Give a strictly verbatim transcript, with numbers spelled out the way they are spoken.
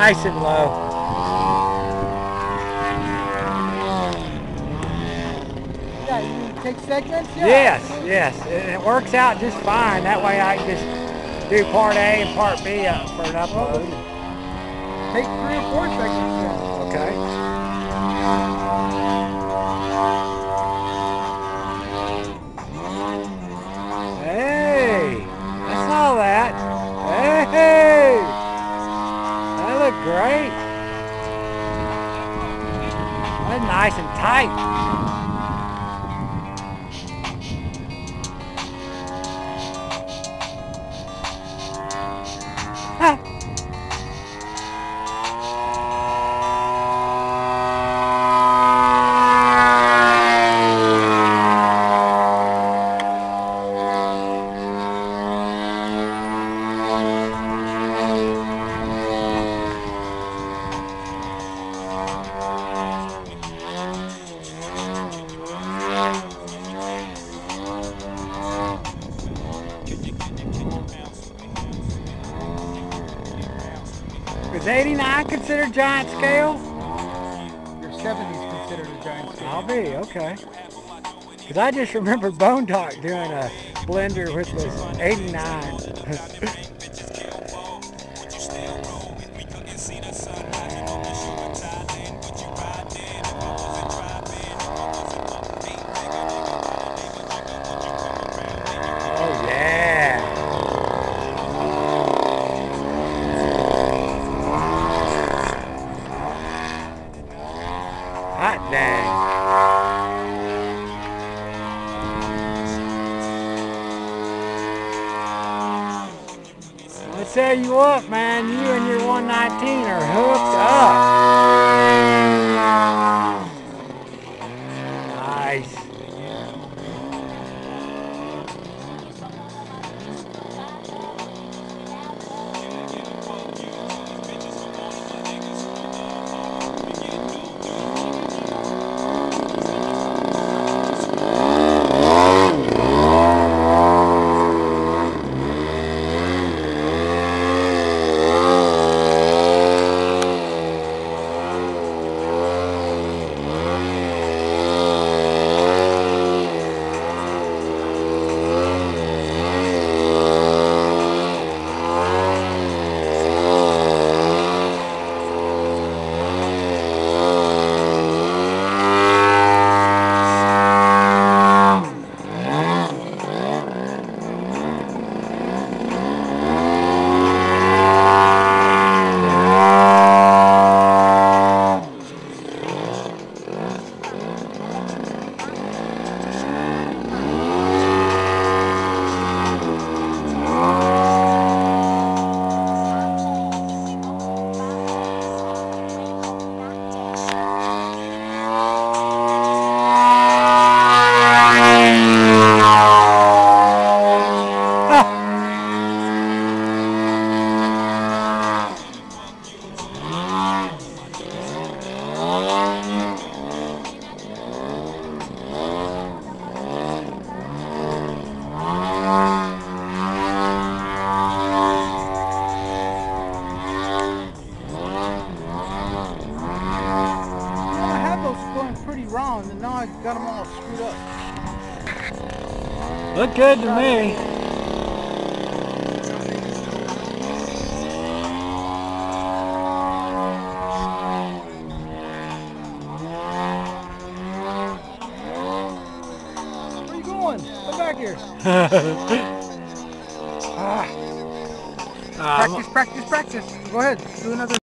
Nice and low. Yeah, you take segments? Yeah, Yes, absolutely. yes. It, it works out just fine. That way I can just do part A and part B up for an upload. Take three or four segments then. Okay. Hey, I saw that. Hey, that looked great. That's nice and tight. Huh. Is eighty-nine considered giant scale? Your seventy is considered a giant scale. I'll be, okay. Because I just remember Bone Talk doing a blender which was eighty-nine. Oh yeah. Hot dang. I tell you what, man, you and your one nineteen are hooked up. Nice. Pretty wrong, and now I got them all screwed up. Look good to me. Where you going? Come back here. ah. Um, Practice, practice, practice. Go ahead. Do another.